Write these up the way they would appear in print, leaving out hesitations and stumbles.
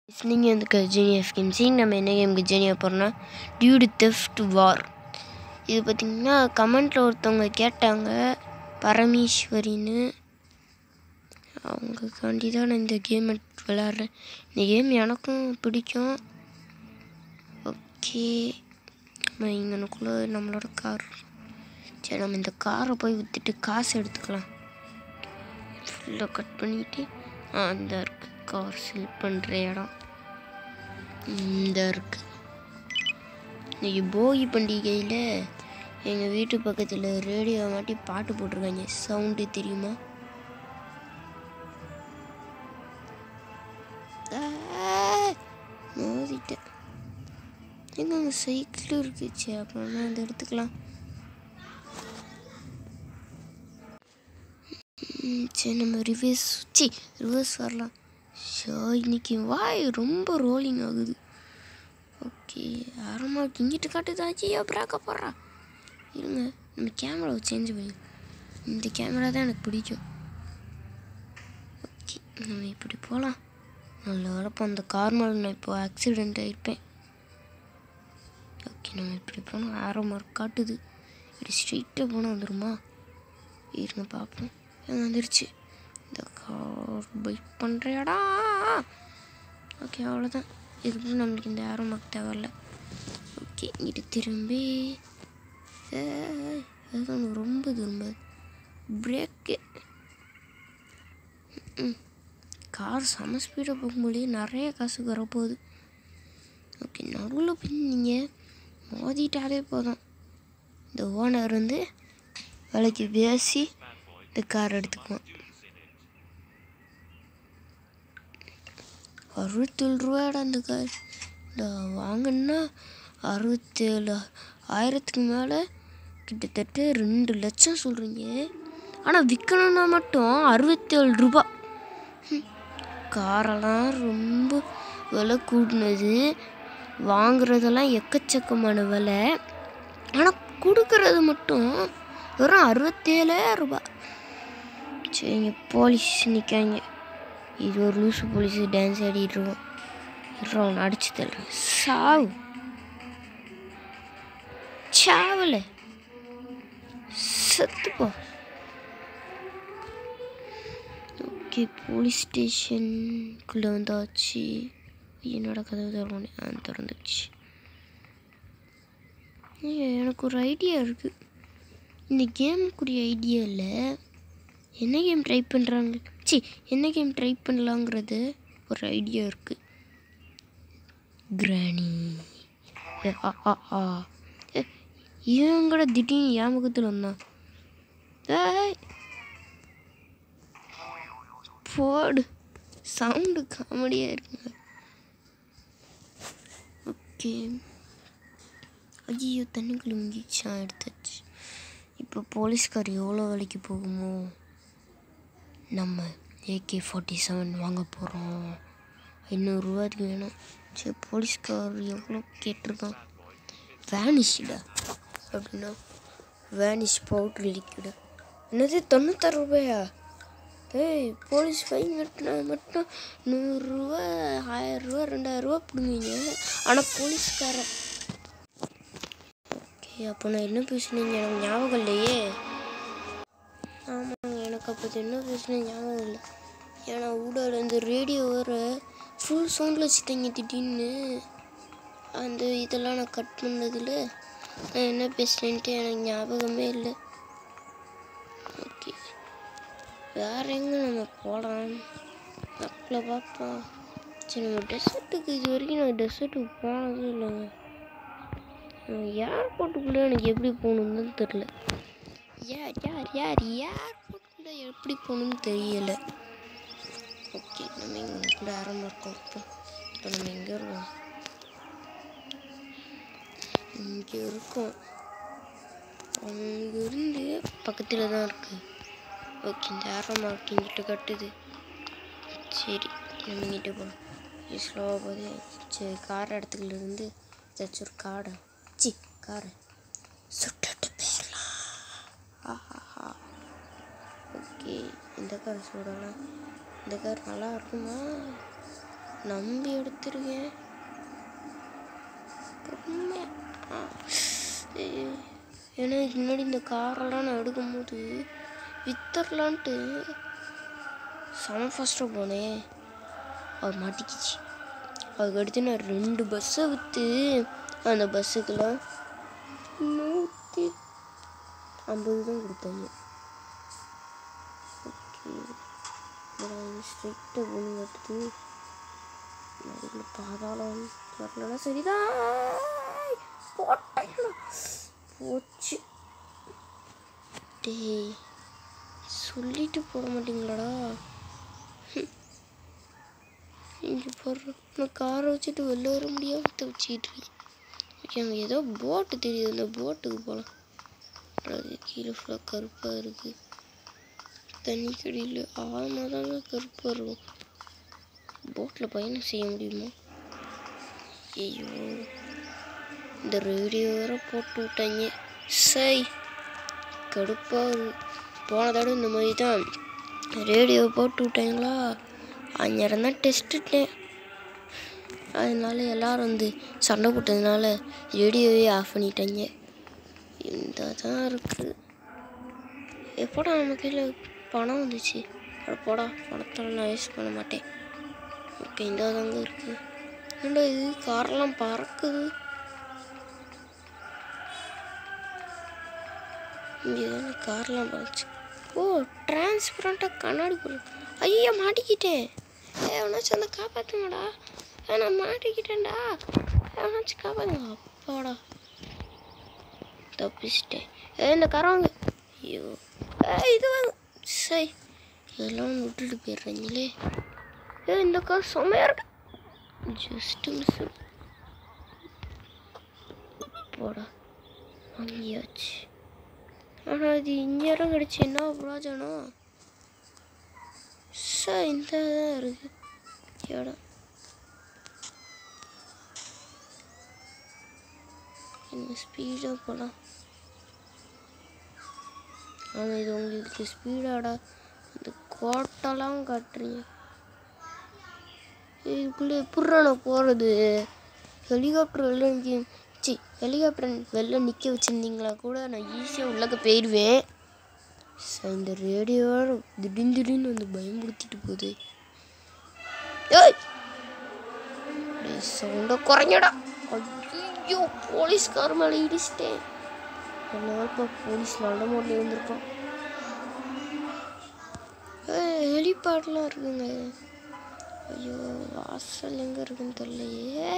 நீங்கள் வந்து Jenny of கேம்ஸிங் நம்ம என்ன கேமுக்கு ஜெனியாக போகிறோன்னா டியூடு தெஃப்ட் வார். இது பார்த்திங்கன்னா கமெண்ட்டில் ஒருத்தவங்க கேட்டாங்க பரமேஸ்வரின்னு, அவங்களுக்காண்டி தான் நான் இந்த கேமை விளாட்றேன். இந்த கேம் எனக்கும் பிடிக்கும். ஓகே, நம்ம இங்கனுக்குள்ளே நம்மளோட கார். சரி, நம்ம இந்த காரை போய் விற்றுட்டு காசு எடுத்துக்கலாம். ஃபுல்லாக கட் பண்ணிவிட்டு அந்த இருக்குது கார் செல் பண்ணுற இடம் இந்த இருக்குது. இன்றைக்கி போகி பண்டிகையில் எங்கள் வீட்டு பக்கத்தில் ரேடியோ மாட்டி பாட்டு போட்டிருக்காங்க. சவுண்டு தெரியுமா? மோதிட்டேன். எங்க அங்கே சைக்கிள் இருக்குச்சு, அப்புறமா அதை எடுத்துக்கலாம். சரி, நம்ம ரிவர்ஸ் வரலாம். ஷோ, இன்னைக்கு வாய் ரொம்ப ரோலிங் ஆகுது. ஓகே, ஆரமா இங்கிட்டு காட்டுதாச்சியோ பிராக்க போடுறா. இருங்க, நம்ம கேமராவை சேஞ்ச் பண்ணி. இந்த கேமரா தான் எனக்கு பிடிக்கும். ஓகே, நம்ம இப்படி போகலாம். நல்ல வேலைப்போ அந்த கார் மேலே நான் இப்போ ஆக்சிடெண்ட் ஆகிருப்பேன். ஓகே, நம்ம இப்படி போனால் ஆரமாக காட்டுது. இப்படி ஸ்ட்ரெயிட்டாக போனால் வந்துடுமா? இருங்க பார்ப்போம். வந்துருச்சு. இந்த கார் பைக் பண்ணுறியாடா? ஓகே, அவ்வளோதான். இதுக்கு நம்மளுக்கு இந்த ஆரோ மார்க் தேவையில்ல. ஓகே, இங்கிட்டு திரும்பி அது ரொம்ப திரும்ப பிரேக்கு. கார் செம ஸ்பீடாக போகும்போதே நிறைய காசு வரப்போகுது. ஓகே, நடுவில் போய் நீங்கள் மோதிட்டாலே போதும். இந்த ஓனர் வந்து விலைக்கு பேசி இந்த கார் எடுத்துக்குவோம். 67 ரூபாடா அந்த கார். வாங்கன்னா 67,000க்கு மேலே, கிட்டத்தட்ட 2 லட்சம் சொல்கிறீங்க. ஆனால் விற்கணுன்னா மட்டும் 67 ரூபா. காரெல்லாம் ரொம்ப விலை கூடினது, வாங்குறதெல்லாம் எக்கச்சக்கமான விலை. ஆனால் கொடுக்கறது மட்டும் வெறும் 67,000 ரூபா. சரி, இங்கே போலீஸ் நிற்காங்க. இது ஒரு லூசு போலீஸ் டான்ஸ் ஆடிட்டுருவோம். அவனை அடிச்சு தள்ளுறேன். சாவல செத்துப்போ. ஓகே, போலீஸ் ஸ்டேஷனுக்குள்ளே வந்தாச்சு. என்னோட கதவு திறந்துச்சு. எனக்கு ஒரு ஐடியா இருக்குது. இந்த கேமுக்குரிய ஐடியா இல்லை, என்ன கேம் ட்ரை பண்ணுறாங்க, என்ன கேம் ட்ரை பண்ணலாங்கிறது ஒரு ஐடியா இருக்குது. கிராணி இவங்கூட திடீர்னு என் முகத்தில் வந்தான். போடு, சவுண்டு காமெடியாக இருக்குங்க. ஓகே, ஐயோ தண்ணிக்குள்ளே முங்கிச்சா, எடுத்தாச்சு. இப்போ போலீஸ்கார் எவ்வளோ விலைக்கு போகுமோ? நம்ம AK-47 வாங்க போகிறோம். 500 ரூபாய்க்கு வேணும். சரி, போலீஸ்கார் எவ்வளோ கேட்டிருக்கான்? வேனிஷ்டா அப்படின்னா வேனிஷ் பவுட்ரு லிக்விடு. என்னது 96 ரூபாயா? போலீஸ் ஃபைன் கட்டினா மட்டும் 100 ரூபா, 1000 ரூபா, 2000 ரூபா பிடுங்குவீங்க. ஆனால் போலீஸ்காரன் ஓகே. அப்போ நான் என்ன பேசுனீங்க எனக்கு ஞாபகம் இல்லையே. ஆமாங்க, எனக்கு அப்போ என்ன பேசுனேன் ஞாபகம் இல்லை. ஏன்னா ஊடால இந்த ரேடியோ வேறு ஃபுல் சவுண்டில் வச்சுட்டேங்க திடீர்னு. அந்த இதெல்லாம் நான் கட் பண்ணதில் நான் என்ன பேசுனேன்ட்டு எனக்கு ஞாபகமே இல்லை. ஓகே, வேறு எங்கே நம்ம போகலாம்? மக்களை பார்ப்போம். சரி, நம்ம டெசர்ட்டுக்கு இது வரைக்கும் நான் டெசர்ட்டுக்கு போனதும் இல்லைங்க. ஏர்போர்ட்டுக்குள்ளே எனக்கு எப்படி போகணுன்னு தெரில. ஏர்போர்ட்டுக்குள்ளே எப்படி போகணுன்னு தெரியலை. ஓகே, நம்ம இங்கே கூட ஆரம்பம் இருக்கோம். இப்போ நம்ம எங்கே இருக்கோம்? இங்கே இருக்கோம். அங்கேருந்து பக்கத்தில் தான் இருக்குது. ஓகே, இந்த ஆரம்பம் இருக்கு, இங்கிட்ட கட்டுது. சரி, நம்ம இங்கிட்ட போகணும். ஸ்லோவாக போது. சரி, கார் இடத்துக்குலேருந்து ஏதாச்சும் ஒரு காரை சுட்டுட்டு போயிடலாம். ஓகே, இந்த கார் சுடலாம். இந்த கார் நல்லா இருக்குமா? நம்பி எடுத்துருக்கேன். ஏன்னா இதுக்கு முன்னாடி இந்த காரெல்லாம் நான் எடுக்கும்போது வித்தரலான்ட்டு செம ஃபாஸ்ட்டாக போனேன். அது மாட்டிக்கிச்சு. அதுக்கடுத்து நான் 2 பஸ்ஸை விற்று அந்த பஸ்ஸுக்கெல்லாம் 150 தான் கொடுத்தாங்க. ஓகே, ஸ்ட்ரிக்டாக போன கட்டுது. நடுவில் பாதாளம் வரலன்னா சரிதான். போச்சு. டேய், சொல்லிட்டு போட மாட்டீங்களாடா? இங்கே போடுற நான் காரை வச்சுட்டு வெளில வர முடியாமல் தவிச்சிக்கிட்டு இருக்கேன். ஓகே, அங்கே ஏதோ போட்டு தெரியுது. அந்த போட்டுக்கு போகலாம். அது கீழே ஃபுல்லாக கருப்பாக இருக்குது. தண்ணி கடியில் ஆழமாக தாங்க கருப்பாக இருக்கும். போட்டில் பயணம் செய்ய முடியுமா? ஐயோ, இந்த ரேடியோ வேற போட்டு விட்டாங்க. சரி, கடுப்பாக போன தடவை இந்த மாதிரி தான் ரேடியோ போட்டு விட்டாங்களா. அந்நேரம் தான் டெஸ்ட்டுட்டேன். அதனால எல்லோரும் வந்து சண்டை போட்டதுனால ரேடியோவே ஆஃப் பண்ணிட்டாங்க. இந்த தான் இருக்குது. எப்போடா நம்ம கையில் பணம் வந்துச்சு? அதை போடா, பணத்தில் நான் யூஸ் பண்ண மாட்டேன். ஓகே, இந்த தாங்க இருக்குது. ஏன்டா இது காரெல்லாம் பறக்குது? இங்கே தானே கார்லாம் பறந்துச்சு. ஓ, டிரான்ஸ்பரண்ட்டாக கண்ணாடி போடுறேன். ஐயா, மாட்டிக்கிட்டேன். எவனாச்சும் வந்து காப்பாற்றுங்கடா. நான் மாட்டிக்கிட்டேன்டா. எவனாச்சும் காப்பாற்றுங்க. அப்பாடா, தப்பிச்சிட்டேன். இந்த கார் வாங்க. ஐயோ, இது வாங்க. சரி, இதெல்லாம் விட்டுட்டு போயிடுறாங்களே. இந்த கார் செம்மையாக இருக்கு. Just miss. போடா, வாங்கியாச்சு. ஆனால் இது இந்நேரம் கிடச்சி என்ன பிரோஜனம்? இந்த தான் இருக்குது இடம். இன்னும் ஸ்பீடாக போகலாம். ஆனால் இது உங்களுக்கு ஸ்பீடாடா இந்த கோட்டெல்லாம் காட்டுறீங்க. இதுக்குள்ளே எப்பட்றா நான் போகிறது? ஹெலிகாப்டர் வெளில நிற்க வச்சுருந்தீங்களா கூட நான் ஈஸியாக உள்ளக்க போயிடுவேன். இந்த ரேடியோவோட திடீர்னு வந்து பயன்படுத்திட்டு போகுது. ஏய், சவுண்டை குறைஞ்சடா. ஐயோ, போலீஸ்கார மேலே இடிச்சிட்டேன். என்னப்பா போலீஸ் நல்ல மோட்டில் இருந்திருப்பான். ஹெலிபேட்லாம் இருக்குங்க. ஐயோ, வாசல் எங்கே இருக்குன்னு தெரியலையே.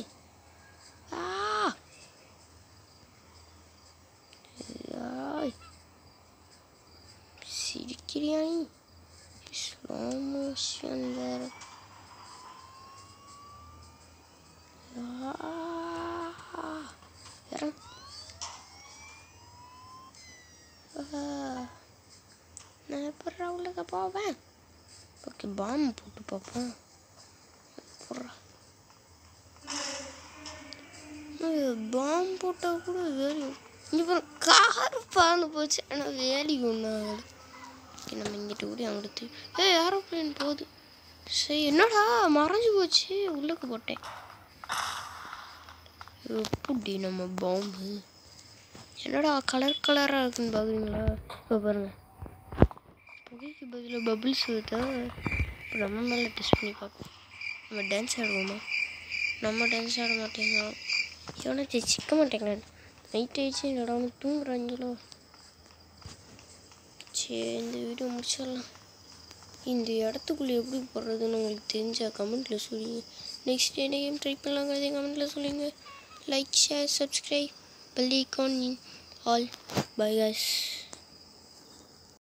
சிரிக்கிறியா நீ? ஸ்லோ மோஷன் வேற. நான் எப்பட்றா உள்ளக்க போவேன்? ஓகே, பாம்பு போட்டு பார்ப்போம். பாம்பு போட்டால் கூட வேலி. இப்போ கார் பறந்து போச்சு, ஆனால் வேலி ஒன்று ஆகுது. ஓகே, நம்ம இங்கிட்ட ஓடி அங்கிட்டு. ஏரோப்ளேன் போகுது. சரி, என்னடா மறைஞ்சு போச்சு? உள்ளக்க போட்டேன். எப்படி நம்ம பாம்பு என்னடா கலர் கலராக இருக்குன்னு பார்க்குறீங்களா? இப்போ பாருங்கள், புகைக்கு பதில் பபிள்ஸ் வருதா? இப்போ நம்ம மேலே டெஸ்ட் பண்ணி பார்ப்போம். நம்ம டான்ஸ் ஆடுவோமா? நம்ம டான்ஸ் ஆட மாட்டேங்க. எவனா சிக்க மாட்டேங்க. நைட் ஆயிடுச்சு, என்னடா ஒன்று தூங்குறாங்களோ. சரி, இந்த வீடியோ முடிச்சிடலாம். இந்த இடத்துக்குள்ளே எப்படி போடுறதுன்னு உங்களுக்கு தெரிஞ்சால் கமெண்ட்டில் சொல்லுங்கள். நெக்ஸ்ட் என்ன கேம் ட்ரை பண்ணலாங்கிறதே கமெண்ட்டில் சொல்லுங்கள். Like, share, subscribe, bell icon ஆல். Bye guys.